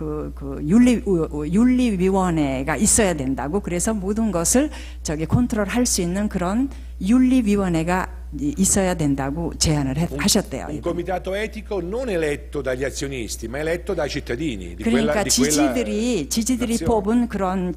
윤리위원회가 있어야 된다고. 그래서 모든 것을 컨트롤할 수 있는 그런 윤리위원회가 있어야 된다고 제안을 하셨대요. Un comitato etico non eletto dagli azionisti, ma eletto dai cittadini. 그러니까 지지들이 뽑은 그런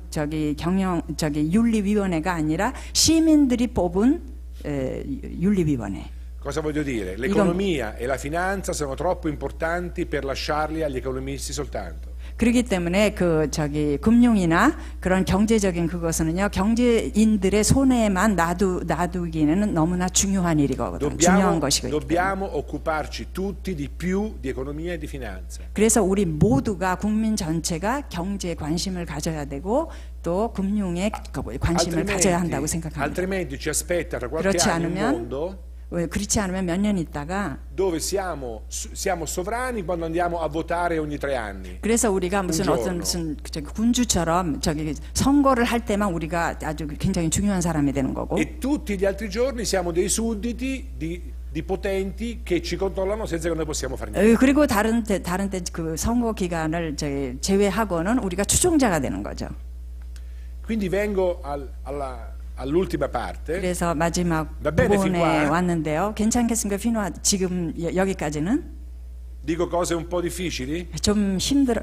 윤리위원회가 아니라 시민들이 뽑은 윤리위원회. Cosa voglio dire? L'economia e la finanza sono troppo importanti per lasciarli agli economisti soltanto. 그렇기 때문에 금융이나 그런 경제적인 그것은요, 경제인들의 손에만 놔두기에는 너무나 중요한 일이거든요. 중요한 것이거든요. Dobbiamo occuparci tutti di più di economia e di finanza. 그래서 우리 모두가 국민 전체가 경제에 관심을 가져야 되고 또 금융에 관심을 가져야 한다고 생각합니다. Altrimenti ci aspetta tra qualche anno un mondo 그렇지 않으면 몇 년 있다가 dove siamo sovrani quando andiamo a votare ogni 3 anni. 그래서 우리가 무슨 군주처럼 선거를 할 때만 우리가 아주 굉장히 중요한 사람이 되는 거고. E tutti gli altri giorni siamo dei sudditi di potenti che ci controllano senza che noi possiamo fare niente. 그리고 다른 때 선거 기간을 제외하고는 우리가 추종자가 되는 거죠. Quindi vengo all'ultima parte. 그래서 마지막 부분에 왔는데요. 괜찮겠습니까? 피노아 지금 여기까지는? Dico cose un po' difficili? 좀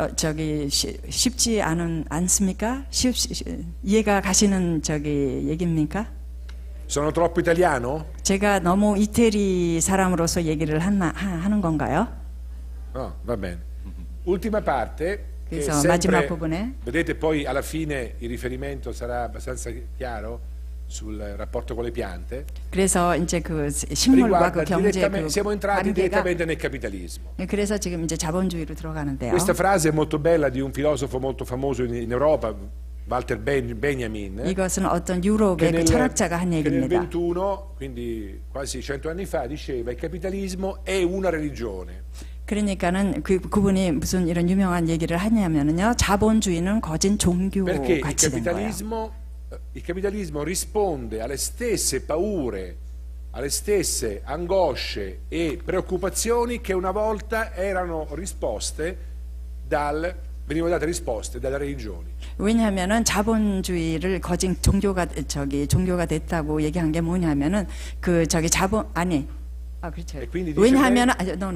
쉽지 않습니까? 이해가 가시는 얘기입니까? Sono troppo italiano? 제가 너무 이태리 사람으로서 얘기를 하는 건가요? No, va bene. Ultima parte. 그래서 마지막 부분에 vedete poi alla fine il riferimento sarà abbastanza chiaro sul rapporto con le piante. 그래서 이제 식물과 경제 siamo entrati direttamente nel capitalismo. 그래서 지금 이제 자본주의로 들어가는데요. Questa frase è molto bella di un filosofo molto famoso in Europa, Walter Benjamin. 이것은 어떤 유럽의 철학자가 한 얘기입니다. Nel 21, quindi quasi 100 anni fa, diceva: il capitalismo è una religione. 그러니까는 그분이 무슨 이런 유명한 얘기를 하냐면요, 자본주의는 거진 종교 같이 된 거예요. Il capitalismo risponde alle stesse paure, alle stesse angosce e preoccupazioni che una volta erano venivano date risposte dalle religioni. 왜냐하면은 자본주의를 거진 종교가 됐다고 얘기한 게 뭐냐면은 그렇죠. 왜냐하면은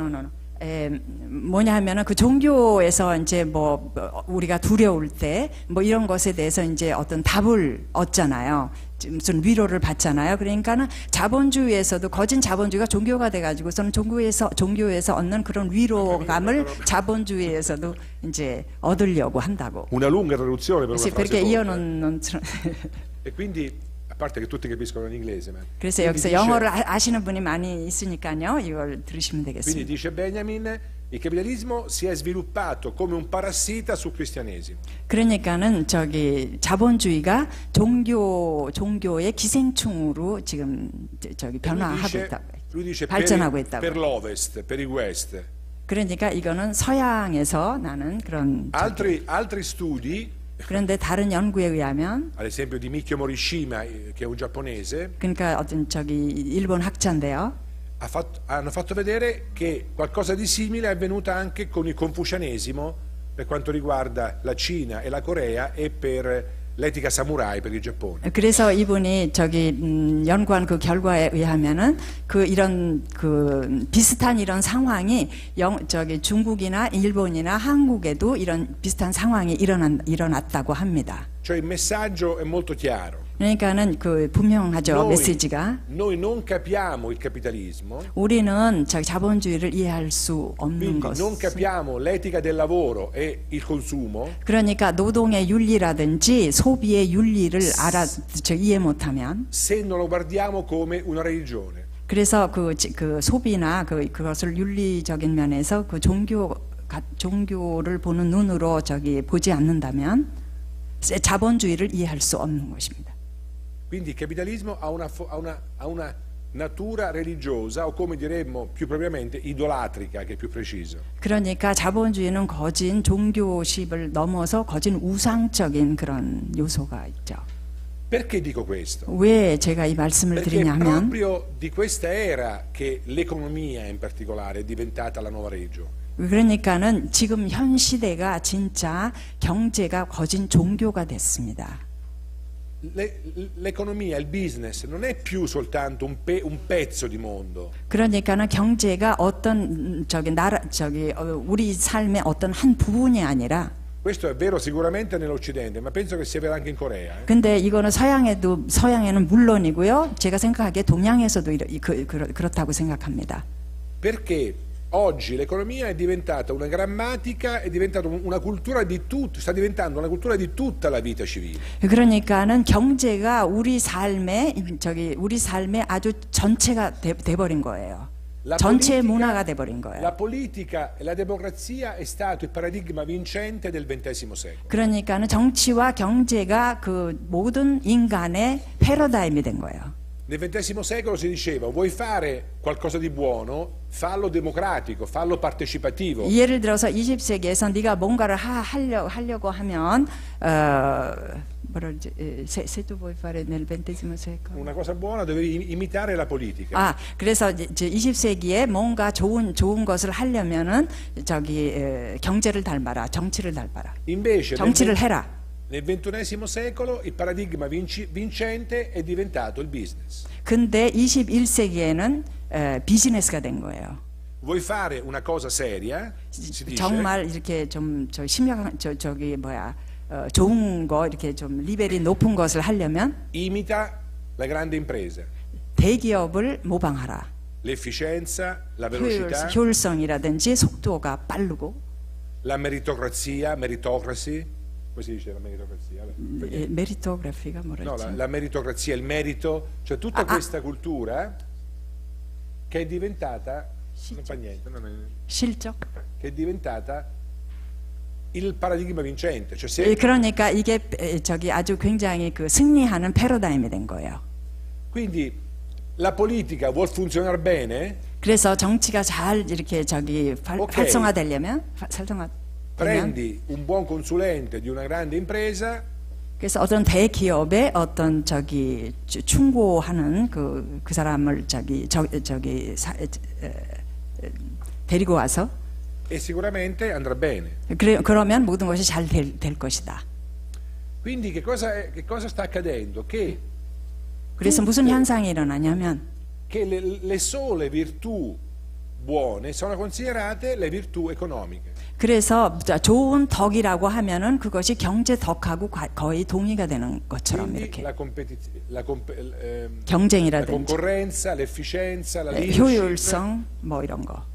뭐냐 하면은 그 종교에서 이제 우리가 두려울 때 이런 것에 대해서 이제 어떤 답을 얻잖아요. 무슨 위로를 받잖아요. 그러니까는 자본주의에서도 거진 자본주의가 종교가 돼가지고서는 종교에서 얻는 그런 위로감을 자본주의에서도 이제 얻으려고 한다고. Una lunga traduzione per una frase perché io corta. non E quindi, a parte che tutti capiscono l'inglese, ma 그래서 여기서 영어를 아시는 분이 많이 있으니까요. 이걸 들으시면 quindi 되겠습니다. dice Benjamin, il capitalismo si è sviluppato come un parassita sul cristianesimo. 그러니까는 자본주의가 종교의 기생충으로 지금 변화하고 있다고. Lui dice 발전하고 있다고. per l'Ovest, per il West. 그러니까 이거는 서양에서 나는 그런 Altri studi, 그런데 다른 연구에 의하면 ad esempio di Mikio Morishima, che è un giapponese, 그러니까 어떤 일본 학자인데요. hanno fatto vedere che qualcosa di simile è avvenuto anche con il confucianesimo per quanto riguarda la Cina e la Corea e per l'etica samurai per il Giappone. 그래서 이분이 연구한 그 결과에 의하면은 이런 비슷한 이런 상황이 중국이나 일본이나 한국에도 이런 비슷한 상황이 일어났다고 합니다. Cioè il messaggio è molto chiaro. 그러니까는 분명하죠. 메시지가. Noi non capiamo il capitalismo. 우리는 자본주의를 이해할 수 없는 것. Non capiamo l'etica del lavoro e il consumo. 그러니까 노동의 윤리라든지 소비의 윤리를 이해 못하면. Se non lo guardiamo come una religione. 그래서 소비나 그것을 윤리적인 면에서 종교를 보는 눈으로 보지 않는다면 자본주의를 이해할 수 없는 것입니다. Quindi il capitalismo ha una natura religiosa o come diremmo più propriamente idolatrica, che è più preciso. 그러니까 자본주의는 거진 종교식을 넘어서 거진 우상적인 그런 요소가 있죠. Perché dico questo? 왜 제가 이 말씀을 Perché è 드리냐면 proprio di questa era che l'economia in particolare è diventata la nuova religione. 그러니까는 지금 현 시대가 진짜 경제가 거진 종교가 됐습니다. L'economia, il business non è più soltanto un pezzo di mondo. 그러니까는 경제가 어떤 우리 삶의 어떤 한 부분이 아니라. Questo è vero sicuramente nell'Occidente, ma penso che sia vero anche in Corea. 근데 이거는 서양에는 물론이고요. 제가 생각하기에 동양에서도 그렇다고 생각합니다. Perché oggi l'economia è diventata una grammatica, è diventata una cultura di tutto, sta diventando una cultura di tutta la vita civile. 그러니까는 경제가 우리 삶의 아주 전체가 돼버린 거예요. 전체 문화가 돼버린 거예요. La politica e la democrazia è stato il paradigma vincente del XX secolo. 그러니까는 정치와 경제가 모든 인간의 패러다임이 된 거예요. Nel XX secolo si diceva: vuoi fare qualcosa di buono? Fallo democratico, fallo partecipativo. 예를 들어서 20세기에서 네가 뭔가를 하려고 하면 se tu vuoi fare nel XX secolo. Una cosa buona devi imitare la politica. 그래서 이제 20세기에 뭔가 좋은 것을 하려면은 경제를 닮아라, 정치를 닮아라. Invece 정치를 해라. Nel XXI secolo il paradigma vincente è diventato il business. 근데 21세기에는 비즈니스가 된 거예요. Vuoi fare una cosa seria? Si dice. 정말 이렇게 좀 심각한 좋은 거 이렇게 좀 리벨이 높은 것을 하려면 Imita la grande impresa. 대기업을 모방하라. L'efficienza, la velocità, 효율성이라든지 속도가 빠르고. la meritocrazia, meritocracy. Come si dice la meritocrazia? 메리토그래피가 뭐랬지? No, la meritocrazia, il merito, cioè tutta questa cultura che è diventata non fa niente, 실적. che è diventata il paradigma vincente, cioè se 그러니까 이게 아주 굉장히 승리하는 패러다임이 된 거예요. quindi la politica vuol funzionare bene. 그래서 정치가 잘 이렇게 활성화되려면 prendi un buon consulente di una grande impresa. 그래서 어떤 대기업의 어떤 충고하는 그 사람을 데리고 와서 E sicuramente andrà bene. 그러면 모든 것이 잘 될 것이다. Quindi che cosa sta accadendo? Che 그래서 무슨 현상이 일어나냐면 che le sole virtù buone sono considerate le virtù economiche. 그래서 좋은 덕이라고 하면은 그것이 경제 덕하고 거의 동의가 되는 것처럼 Quindi 이렇게 la 경쟁이라든지 concorrenza, l'efficienza, la leadership, 효율성 뭐 이런 거.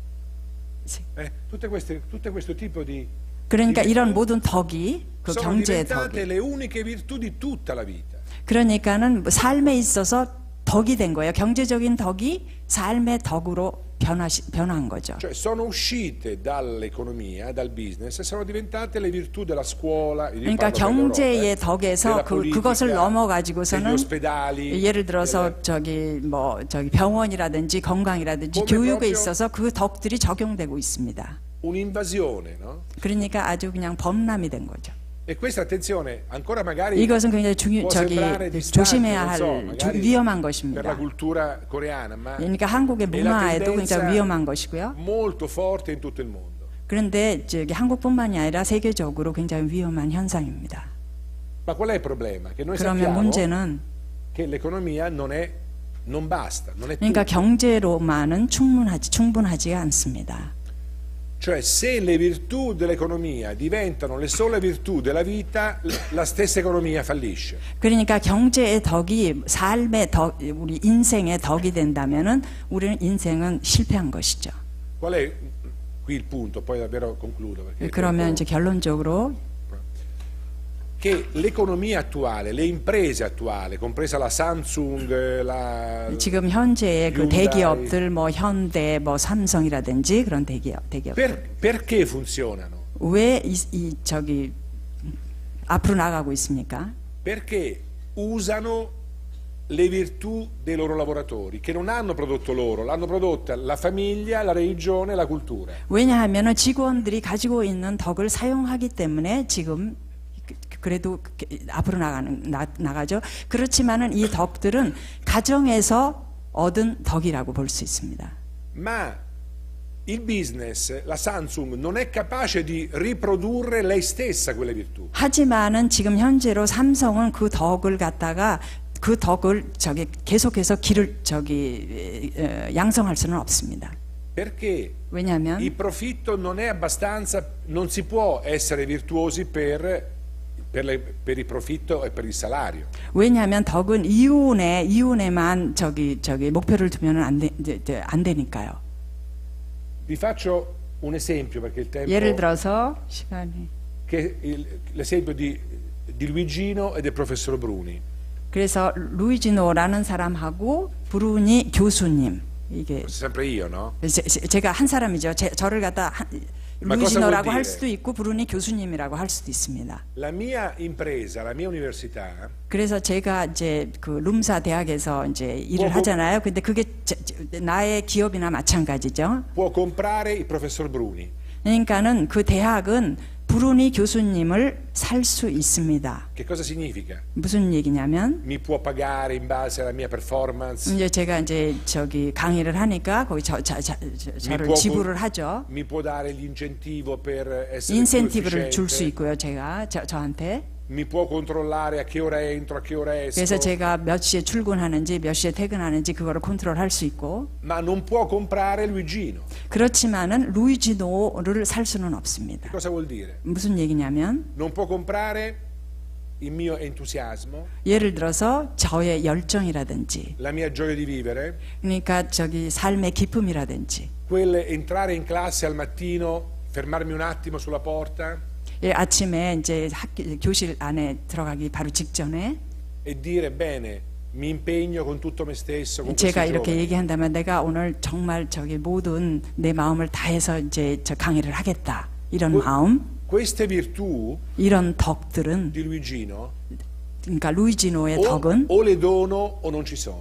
tutte questo tipo di 그러니까 di 이런 virtù 모든 덕이 그 sono 경제의 diventate 덕이. le uniche virtù di tutta la vita. 그러니까는 삶에 있어서 덕이 된 거예요. 경제적인 덕이 삶의 덕으로 변한 거죠. Cioè sono uscite dall'economia, dal business e sono diventate le virtù della scuola, io 그러니까 parlo 경제의 dell'Europa, 덕에서 della politica, 그것을 degli 넘어가지고서는 ospedali, 예를 들어서 저기 병원이라든지 건강이라든지 Come 교육에 proprio- 있어서 그 덕들이 적용되고 있습니다. un'invasione, no? 그러니까 아주 그냥 범람이 된 거죠. E questa attenzione ancora magari 이것은 굉장히 può sembrare distante, 조심해야 non so, 할 magari 위험한 per la 것입니다. cultura coreana, ma 그러니까 한국의 è la 문화에도 굉장히 tendenza 위험한 것이고요. molto forte in tutto il mondo. 그런데 저기 한국뿐만이 아니라 세계적으로 굉장히 위험한 현상입니다. Ma qual è il problema? Che noi 그러면 sappiamo 문제는 che l'economia non basta, non è 그러니까 tutto. 경제로만은 충분하지가 않습니다. Cioè se le virtù dell'economia diventano le sole virtù della vita, la stessa economia fallisce. 그러니까 경제의 덕이 삶의 덕, 우리 인생의 덕이 된다면은 우리는 인생은 실패한 것이죠. Qual è qui il punto? Poi davvero concludo. Perché 그러면 이제 결론적으로 che l'economia attuale, le imprese attuali, compresa la Samsung, la 지금 현재의 그 Hyundai, 대기업들 뭐 현대 뭐 삼성이라든지 그런 대기업 perché funzionano? 왜 저기 앞으로 나가고 있습니까? Perché usano le virtù dei loro lavoratori, che non hanno prodotto loro, l'hanno prodotta la famiglia, la religione, la cultura. 왜냐하면은 직원들이 가지고 있는 덕을 사용하기 때문에 지금 그래도 앞으로 나가죠. 그렇지만은 이 덕들은 가정에서 얻은 덕이라고 볼 수 있습니다. Ma il business, la Samsung, non è capace di riprodurre lei stessa quelle virtù. 하지만은 지금 현재로 삼성은 그 덕을 갖다가 그 덕을 계속해서 양성할 수는 없습니다. Perché 왜냐하면 il profitto non è abbastanza, non si può essere virtuosi per il profitto e per il salario. 왜냐하면 덕은 이윤에만 목표를 두면은 안 되니까요. Vi faccio un esempio perché il tempo 예를 들어서 시간이 che l'esempio di Luigino e del professor Bruni. 그래서 루이지노라는 사람하고 브루니 교수님 이게 Sempre io, no? 제가 한 사람이죠. 저를 갖다 Ma cosa 루이지노라고 vuol 할 dire? 수도 있고 브루니 교수님이라고 할 수도 있습니다. La mia impresa, la mia università 그래서 제가 이제 그 룸사 대학에서 이제 일을 뭐, 하잖아요. 근데 그게 나의 기업이나 마찬가지죠. può comprare il professor Bruni. 그러니까는 그 대학은 브루니 교수님을 살 수 있습니다. Che cosa significa? 무슨 얘기냐면 Mi può pagare in base alla mia performance? 이제 제가 이제 강의를 하니까 거기 저를 지불을 하죠. Mi può dare l'incentivo per essere più 인센티브를 줄 수 efficiente? 있고요. 제가 저한테. Mi può controllare a che ora entro, a che ora esco? 그래서 제가 몇 시에 출근하는지 몇 시에 퇴근하는지 그거를 컨트롤할 수 있고. Ma non può comprare Luigino. 그렇지만은 루이지노를 살 수는 없습니다. Che cosa vuol dire? 무슨 얘기냐면 Non può comprare il mio entusiasmo, 예를 들어서 저의 열정이라든지 la mia gioia di vivere, 그러니까 삶의 기쁨이라든지 entrare in classe al mattino, fermarmi un attimo sulla porta 아침에 이제 교실 안에 들어가기 바로 직전에 e dire bene, mi impegno con tutto me stesso, con 제가 questi 이렇게 giovani. 얘기한다면 내가 오늘 정말 모든 내 마음을 다해서 이제 강의를 하겠다 이런 마음 Queste virtù 이런 덕들은 di Luigino 그러니까 루이지노의 덕은 o le dono o non ci sono.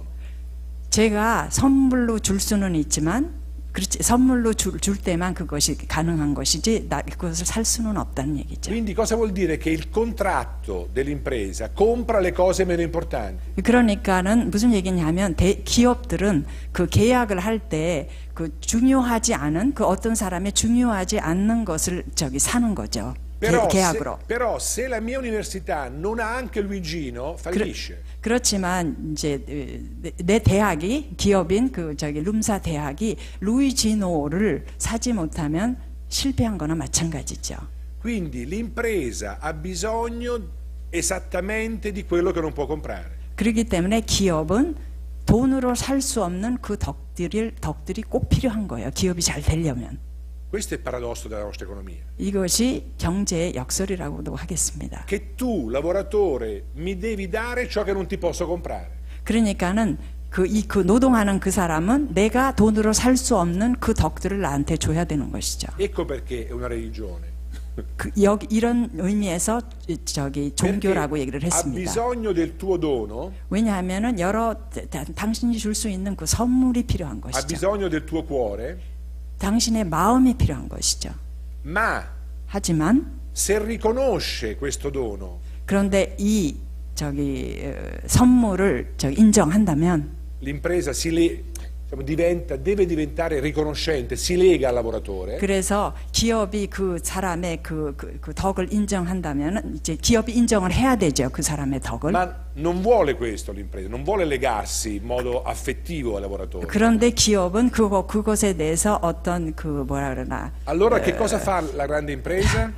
제가 선물로 줄 수는 있지만 그렇지 선물로 줄 때만 그것이 가능한 것이지 그것을 살 수는 없다는 얘기죠. Quindi cosa vuol dire? Che il contratto dell'impresa compra le cose meno importanti. 그러니까는 무슨 얘기냐면 기업들은 그 계약을 할 때 그 중요하지 않은 그 어떤 사람의 중요하지 않는 것을 사는 거죠. 계약으로. Però se la mia università non ha anche Luigino, fallisce. 그렇지만 이제 내 대학이 기업인 룸사 대학이 루이지노를 사지 못하면 실패한 거나 마찬가지죠. Quindi l'impresa ha bisogno esattamente di quello che non può comprare. 그렇기 때문에 기업은 돈으로 살 수 없는 그 덕들이 꼭 필요한 거예요. 기업이 잘 되려면. Questo è il paradosso della nostra economia. 이것이 경제의 역설이라고도 하겠습니다. Che tu, lavoratore, mi devi dare ciò che non ti posso comprare. 그러니까는 그 노동하는 그 사람은 내가 돈으로 살 수 없는 그 덕들을 나한테 줘야 되는 것이죠. Ecco perché è una religione. 이런 의미에서 종교라고 얘기를 Ha 했습니다. bisogno del tuo dono, 왜냐하면은 당신이 줄 수 있는 그 선물이 필요한 ha 것이죠. bisogno del tuo cuore, 당신의 마음이 필요한 것이죠. ma 하지만 se riconosce questo dono, 그런데 이 선물을 인정한다면 l'impresa deve diventare riconoscente, si lega al lavoratore. 그래서 기업이 그 사람의 그 덕을 인정한다면 이제 기업이 인정을 해야 되죠. 그 사람의 덕을. Ma non vuole questo l'impresa, non vuole legarsi in modo affettivo al lavoratore. 그런데 기업은 그것에 대해서 어떤 뭐라 그러나. Allora che cosa fa la grande impresa?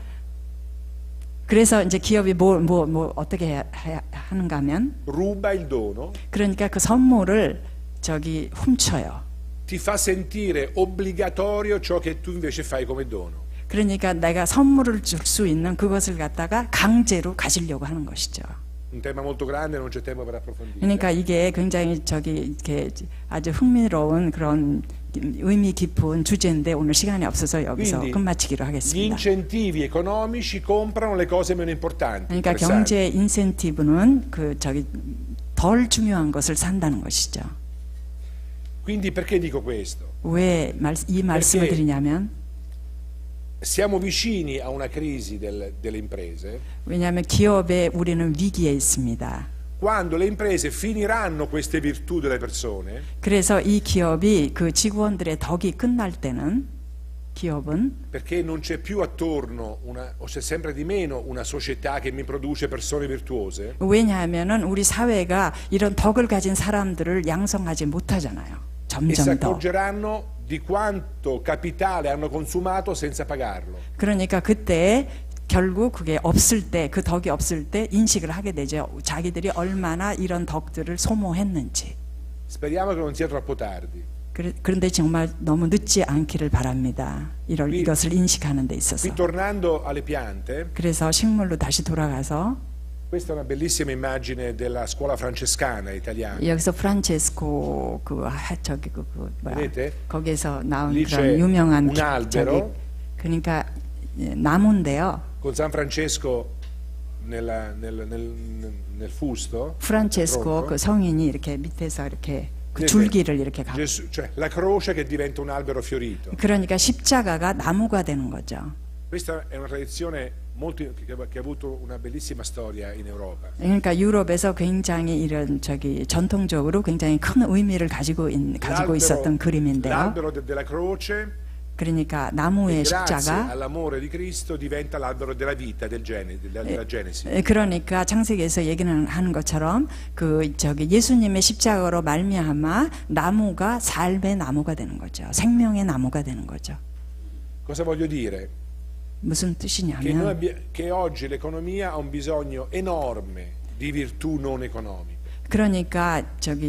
그래서 이제 기업이 어떻게 하는가 하면 ruba il dono. 그러니까 그 선물을 훔쳐요. Ti fa sentire obbligatorio ciò che tu invece fai come dono. 그러니까 내가 선물을 줄 수 있는 그것을 갖다가 강제로 가지려고 하는 것이죠. Un tema molto grande, non c'è tempo per approfondire. 그러니까 이게 굉장히 이렇게 아주 흥미로운 그런 의미 깊은 주제인데 오늘 시간이 없어서 여기서 끝마치기로 Gli 하겠습니다. incentivi economici comprano le cose meno importanti. 그러니까 경제 인센티브는 덜 중요한 것을 산다는 것이죠. Quindi perché dico questo? 왜 이 말씀을 드리냐면 siamo vicini a una crisi delle imprese. 왜냐하면 기업에 우리는 위기에 있습니다. Quando le imprese finiranno queste virtù delle persone, 그래서 이 기업이 그 직원들의 덕이 끝날 때는 기업은 perché non c'è più attorno o c'è sempre di meno una società che mi produce persone virtuose. 왜냐하면은 우리 사회가 이런 덕을 가진 사람들을 양성하지 못하잖아요. E si 점점 더. accorgeranno di quanto capitale hanno consumato senza pagarlo. 그러니까 그때 결국 그게 없을 때, 그 덕이 없을 때 인식을 하게 되죠. 자기들이 얼마나 이런 덕들을 소모했는지. Speriamo che non sia troppo tardi. 그런데 정말 너무 늦지 않기를 바랍니다. 이것을 인식하는 데 있어서. Qui tornando alle piante, 그래서 식물로 다시 돌아가서 questa è una bellissima immagine della scuola francescana italiana. 여기서 프란체스코 Vedete? 거기에서 나온 Lì 그런 c'è 유명한 un albero. 그러니까 나무인데요. Con San Francesco nel fusto. 프란체스코 그 성인이 이렇게 밑에서 이렇게 그 Vedete? 줄기를 이렇게 갖고. Cioè la croce che diventa un albero fiorito. 그러니까 십자가가 나무가 되는 거죠. Questa è una tradizione che ha avuto una bellissima storia in Europa. 그러니까 유럽에서 굉장히 이런 전통적으로 굉장히 큰 의미를 가지고 있었던 그림인데요. L'albero della croce, 그러니까 나무의 grazie 십자가. all'amore di Cristo diventa l'albero della vita della Genesi. 그러니까 창세기에서 얘기는 하는 것처럼 예수님의 십자가로 말미암아 나무가 삶의 나무가 되는 거죠. 생명의 나무가 되는 거죠. Cosa voglio dire? 무슨 뜻이냐면 che oggi l'economia ha un bisogno enorme di virtù non economiche. 그러니까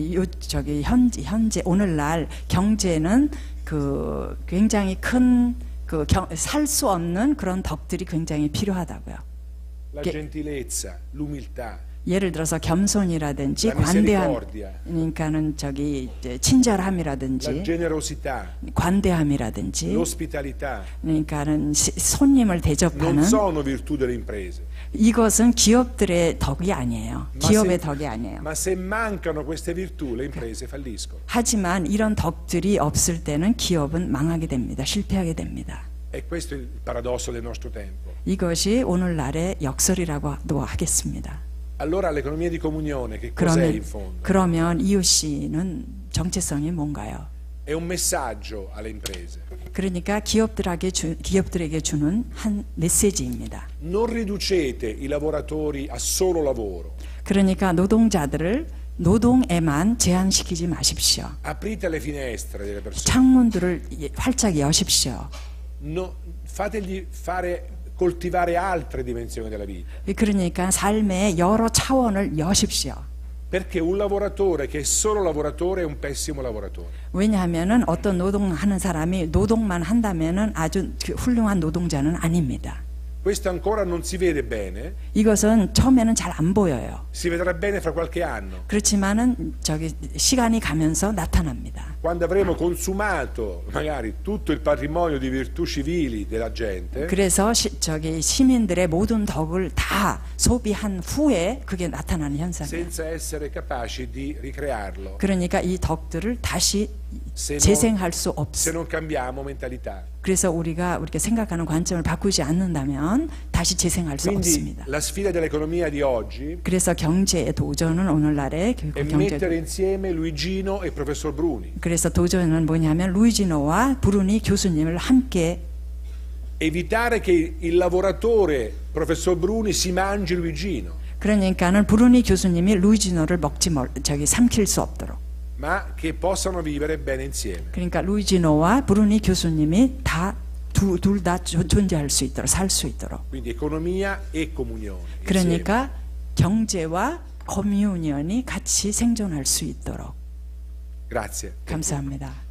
현재 오늘날 경제는 굉장히 큰 살 수 없는 그런 덕들이 굉장히 필요하다고요. La gentilezza, l'umiltà, 예를 들어서 겸손이라든지 la 관대함, misericordia, 그러니까는 친절함이라든지 la generosità, 관대함이라든지 l'ospitalità 그러니까는 손님을 non 대접하는 sono virtù delle imprese. 이것은 기업들의 덕이 아니에요. 기업의 덕이 아니에요. Ma se mancano queste virtù le imprese falliscono. 하지만 이런 덕들이 없을 때는 기업은 망하게 됩니다. 실패하게 됩니다. E questo è il paradosso del nostro tempo. 이것이 오늘날의 역설이라고도 하겠습니다. Allora l'economia di comunione che cos'è in fondo? 그러면 이웃시는 정체성이 뭔가요? È un messaggio alle imprese. 그러니까 기업들에게 주는 한 메시지입니다. Non riducete i lavoratori a solo lavoro. 그러니까 노동자들을 노동에만 제한시키지 마십시오. Aprite le finestre delle persone. 창문들을 활짝 여십시오. fategli coltivare altre dimensioni della vita. 그러니까 삶의 여러 차원을 여십시오. Perché un lavoratore che è solo lavoratore è un pessimo lavoratore. 왜냐하면은 어떤 노동하는 사람이 노동만 한다면은 아주 훌륭한 노동자는 아닙니다. Questo ancora non si vede bene. 이것은 처음에는 잘 안 보여요. Si vedrà bene fra qualche anno. 그렇지만은 시간이 가면서 나타납니다. Quando avremo consumato magari tutto il patrimonio di virtù civili della gente. 그래서 시민들의 모든 덕을 다 소비한 후에 그게 나타나는 현상이에요. Senza essere capaci di ricrearlo. 그러니까 이 덕들을 다시 재생할 수 없어. Se non cambiamo mentalità. 그래서 우리가 생각하는 관점을 바꾸지 않는다면 다시 재생할 수 없습니다. La sfida dell'economia di oggi 그래서 경제의 도전은 오늘날의 è 교육 mettere insieme Luigino e professor Bruni. 그래서 도전은 뭐냐면 루이지노와 브루니 교수님을 함께 Evitare che il lavoratore professor Bruni si mangi Luigino. 그러니까는 브루니 교수님이 루이지노를 삼킬 수 없도록. Ma che possano vivere bene insieme. 그러니까 루이지노와 브루니 교수님이 둘 다 존재할 수 있도록 살 수 있도록. Quindi economia e comunione. 그러니까 경제와 커뮤니언이 같이 생존할 수 있도록. Grazie. 감사합니다.